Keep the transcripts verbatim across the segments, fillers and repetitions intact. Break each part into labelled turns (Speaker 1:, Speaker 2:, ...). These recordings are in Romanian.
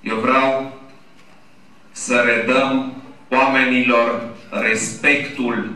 Speaker 1: Eu vreau să redăm oamenilor respectul.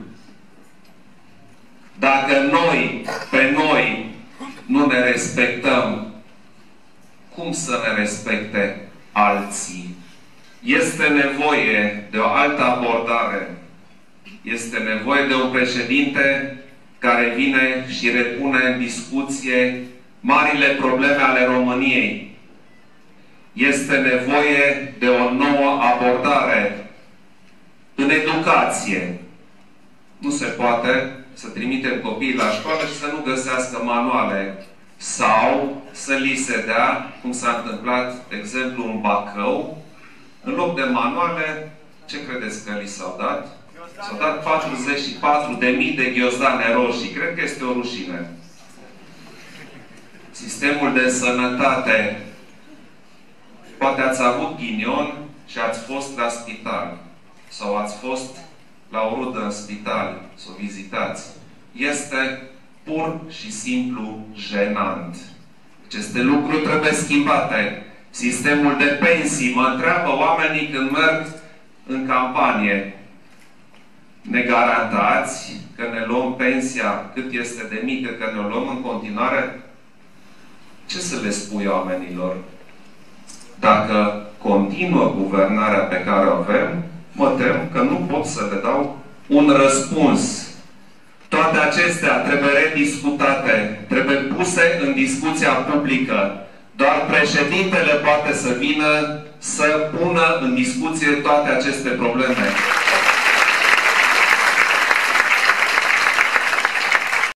Speaker 1: Dacă noi, pe noi, nu ne respectăm, cum să ne respecte alții? Este nevoie de o altă abordare. Este nevoie de un președinte care vine și repune în discuție marile probleme ale României. Este nevoie de o nouă abordare în educație. Nu se poate să trimitem copiii la școală și să nu găsească manuale sau să li se dea, cum s-a întâmplat, de exemplu, în Bacău, în loc de manuale, ce credeți că li s-au dat? S-au dat patruzeci și patru de mii de ghiozdane roșii. Cred că este o rușine. Sistemul de sănătate. Poate ați avut ghinion și ați fost la spital. Sau ați fost la o rudă în spital să o vizitați. Este pur și simplu jenant. Aceste lucruri trebuie schimbate. Sistemul de pensii. Mă întreabă oamenii când merg în campanie. Ne garantați că ne luăm pensia cât este de mică, că ne o luăm în continuare? Ce să le spui oamenilor? Dacă continuă guvernarea pe care o avem, mă tem că nu pot să le dau un răspuns. Toate acestea trebuie rediscutate, trebuie puse în discuția publică. Doar președintele poate să vină să pună în discuție toate aceste probleme.